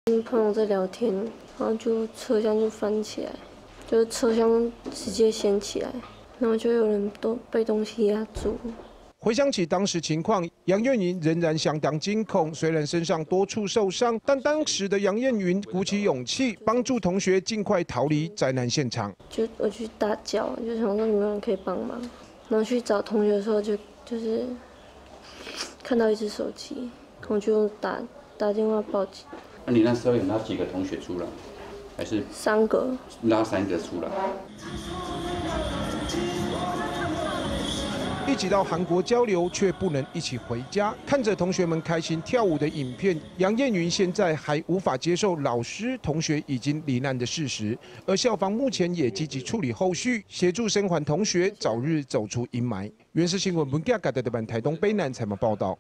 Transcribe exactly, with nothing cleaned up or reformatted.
跟朋友在聊天，然后就车厢就翻起来，就是车厢直接掀起来，然后就有人都被东西压住。 回想起当时情况，杨燕云仍然相当惊恐。虽然身上多处受伤，但当时的杨燕云鼓起勇气，帮助同学尽快逃离灾难现场。 就我去大叫，就想说有没有人可以帮忙。然后去找同学的时候就，就是看到一只手机，我就打打电话报警。 那你那时候有拉几个同学出来，还是三个？ 拉三个出来。 一起到韩国交流，却不能一起回家。看着同学们开心跳舞的影片，杨燕云现在还无法接受老师、同学已经罹难的事实。而校方目前也积极处理后续，协助生还同学早日走出阴霾。原视新闻文架改的版台东北南采访报道。